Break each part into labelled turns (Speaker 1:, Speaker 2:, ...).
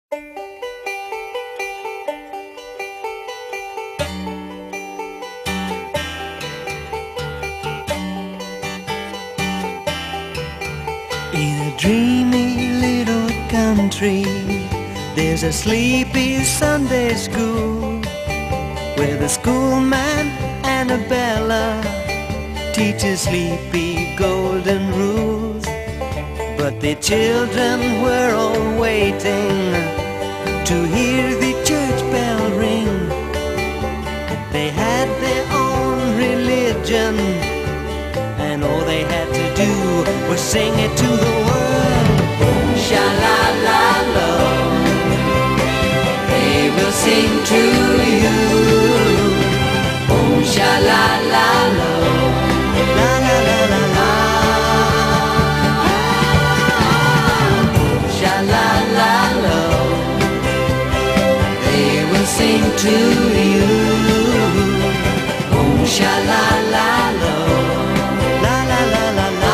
Speaker 1: In a dreamy little country, there's a sleepy Sunday school, where the schoolman Annabella teaches sleepy golden rules. But the children were all waiting to hear the church bell ring. They had their own religion, and all they had to do was sing it to the world. Sha-la-la-lo, they will sing to you. Oh, sha-la-la-lo, la-la-la-la-la. Oh, sha-la-la-lo, they will sing to you. Oh, sha-la-la-lo, la-la-la-la-la.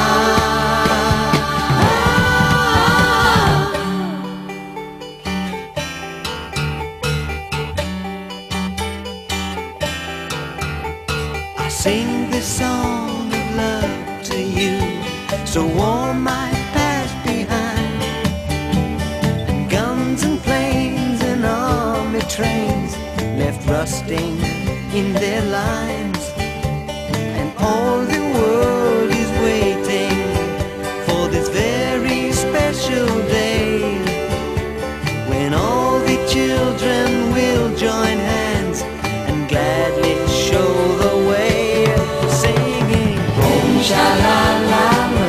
Speaker 1: I sing this song of love to you, so warm my past behind. And guns and planes and army trains left rusting in their lines. And all the world is waiting for this very special day, when all the children will join hands and gladly show the way, singing Om Sha-la-la-lo.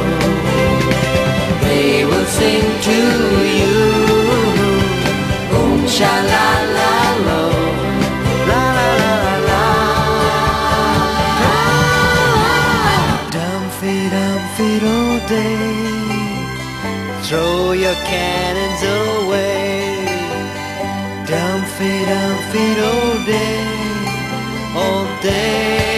Speaker 1: They will sing to you. Om Sha-la-la-lo, la-la-la-la-la. Dumpty-dumpty-doo day, throw your cannons away. Dumpty-dumpty-doo day, all day.